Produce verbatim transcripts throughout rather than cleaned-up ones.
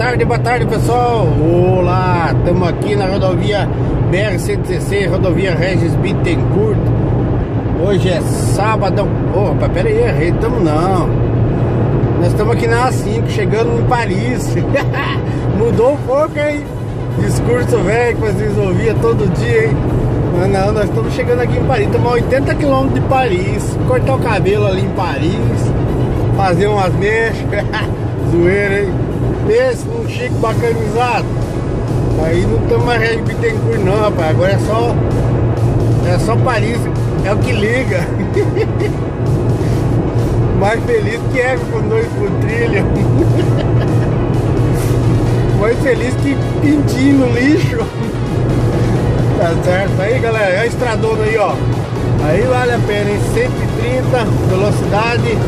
tarde, boa tarde, pessoal. Olá, estamos aqui na rodovia B R cento e dezesseis, rodovia Regis Bittencourt. Hoje é sábado. Opa, pera aí, errei, estamos não. Nós estamos aqui na A cinco, chegando em Paris. Mudou um pouco, hein? Discurso velho que vocês ouviam todo dia, hein? Mas não, nós estamos chegando aqui em Paris. Estamos a oitenta quilômetros de Paris. Cortar o cabelo ali em Paris, fazer umas mechas. Zoeira, hein? Esse um chique bacanizado. Aí não estamos mais Regis Bittencourt não, rapaz. Agora é só É só Paris. É o que liga. Mais feliz que é com dois por trilha. Mais feliz que pintinho no lixo. Tá certo? Aí, galera, é a estradona aí, ó. Aí vale a pena, hein? cento e trinta, velocidade.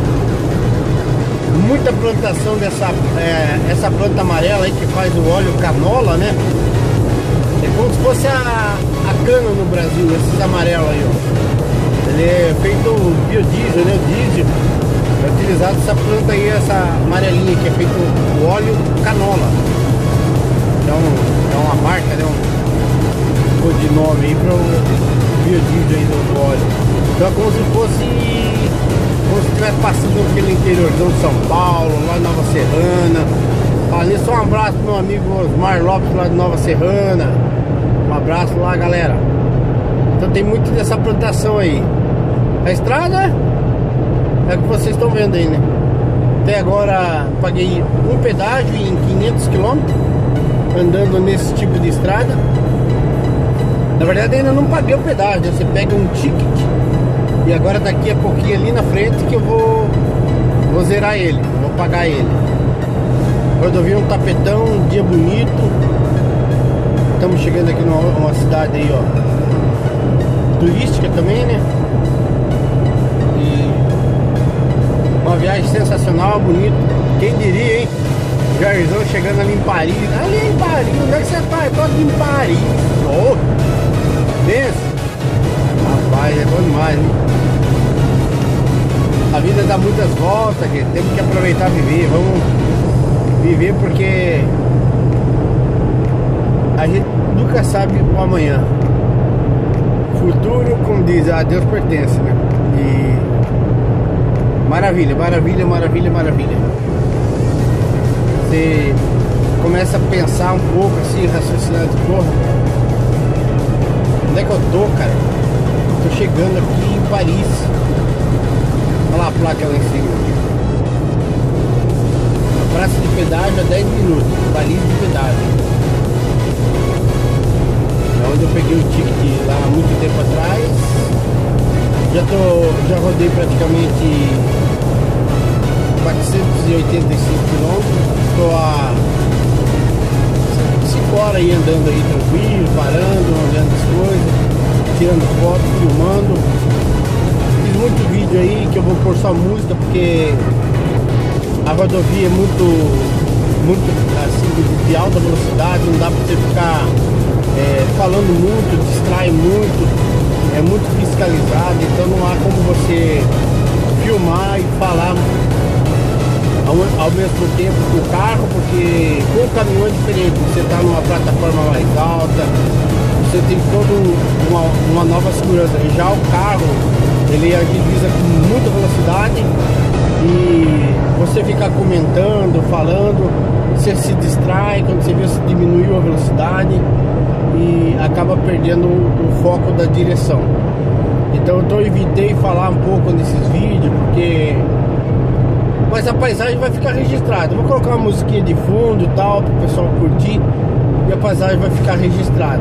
Muita plantação dessa é, essa planta amarela aí que faz o óleo canola, né? É como se fosse a, a cana no Brasil, esses amarelos aí, ó. Ele é feito biodiesel, né? O diesel é utilizado essa planta aí, essa amarelinha que é feito o óleo canola. Então é uma marca, né? Um codinome aí para o biodiesel aí do óleo. Então é como se fosse como se estivesse passando pelo interiorzão de São Paulo, lá de Nova Serrana. Ali só um abraço pro meu amigo Osmar Lopes lá de Nova Serrana. Um abraço lá, galera. Então tem muito dessa plantação aí. A estrada é o que vocês estão vendo aí, né? Até agora paguei um pedágio em quinhentos quilômetros andando nesse tipo de estrada. Na verdade ainda não paguei o pedágio. Você pega um ticket e agora daqui a pouquinho ali na frente que eu vou Vou zerar ele, vou pagar ele. Rodovia um tapetão, um dia bonito. Estamos chegando aqui numa cidade aí, ó, turística também, né? E uma viagem sensacional, bonito. Quem diria, hein? Jairzão chegando ali em Paris. Ali em Paris, onde é que você tá? Eu tô aqui em Paris. Oh, pensa. Rapaz, é bom demais, hein? A vida dá muitas voltas, gente. Temos que aproveitar e viver. Vamos viver porque a gente nunca sabe o amanhã. Futuro, como diz, a Deus pertence, né? E maravilha, maravilha, maravilha, maravilha. Você começa a pensar um pouco assim, raciocinando, porra, onde é que eu tô, cara? Tô chegando aqui em Paris. Olha lá a placa lá em cima. A praça de pedágio a dez minutos. Paris de pedágio. É onde eu peguei o ticket lá há muito tempo atrás. Já tô. Já rodei praticamente quatrocentos e oitenta e cinco quilômetros. Estou a cinco horas aí andando aí tranquilo, parando, olhando as coisas, tirando foto, filmando. Fiz muito vídeo aí que eu vou pôr só música porque a rodovia é muito, muito assim, de, de alta velocidade, não dá pra você ficar é, falando muito, distrai muito, é muito fiscalizado, então não há como você filmar e falar ao, ao mesmo tempo com o carro, porque com o caminhão é diferente, você tá numa plataforma mais alta, você tem toda uma, uma nova segurança. Já o carro, ele agiliza com muita velocidade e você fica comentando, falando, você se distrai, quando você vê, você diminuiu a velocidade e acaba perdendo o, o foco da direção. Então eu tô, evitei falar um pouco nesses vídeos, porque mas a paisagem vai ficar registrada. Eu vou colocar uma musiquinha de fundo e tal, para o pessoal curtir, e a paisagem vai ficar registrada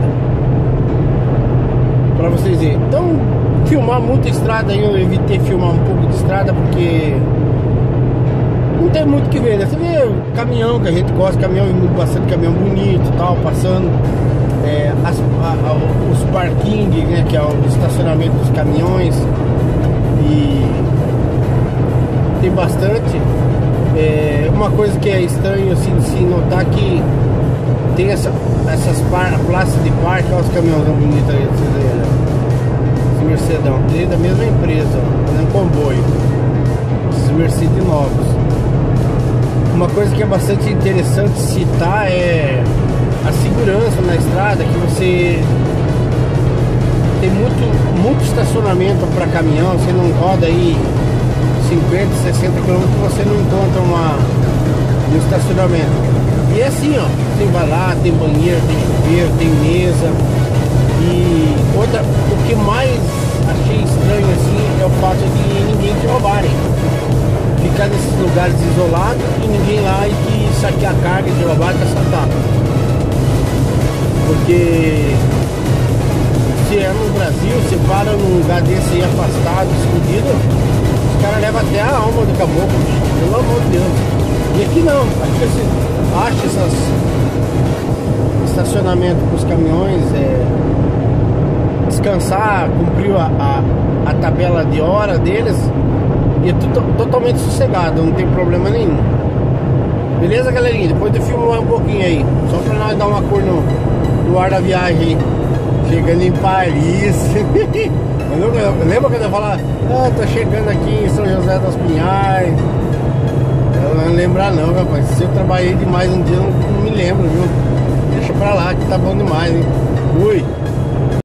para vocês verem. Então, filmar muita estrada aí, eu evitei filmar um pouco de estrada porque não tem muito o que ver, né? Você vê o caminhão que a gente gosta, caminhão, bastante caminhão bonito e tal, passando é, as, a, a, os parkings, né? Que é o estacionamento dos caminhões, e tem bastante. É, uma coisa que é estranho assim, de se notar que tem essa, essas par, praças de parque, olha os caminhões bonitos aí, vocês verem, né? Esse Mercedão, tem da mesma empresa, ó, fazendo comboio. Esses Mercedes novos. Uma coisa que é bastante interessante citar é a segurança na estrada, que você tem muito, muito estacionamento para caminhão, você não roda aí cinquenta, sessenta quilômetros, você não encontra uma, um estacionamento. E é assim, ó, tem vai lá, tem banheiro, tem chuveiro, tem mesa. E outra, o que mais achei estranho assim é o fato de ninguém te roubarem. Ficar nesses lugares isolados e ninguém lá e que saquear carga de roubar e te assaltar. Porque se é no Brasil, você para num lugar desse aí afastado, escondido, os caras levam até a alma do caboclo, pelo amor de Deus. E aqui não, aqui você acha esses estacionamentos para os caminhões, é, descansar, cumpriu a, a, a tabela de hora deles e é to totalmente sossegado, não tem problema nenhum. Beleza, galerinha? Depois eu filmo mais um pouquinho aí, só para nós dar uma cor no, no ar da viagem aí. Chegando em Paris. Lembra quando eu falava, ah, tô chegando aqui em São José dos Pinhais? Eu não lembrar não, rapaz. Se eu trabalhei demais um dia, eu não, não me lembro, viu? Deixa pra lá que tá bom demais, hein? Fui.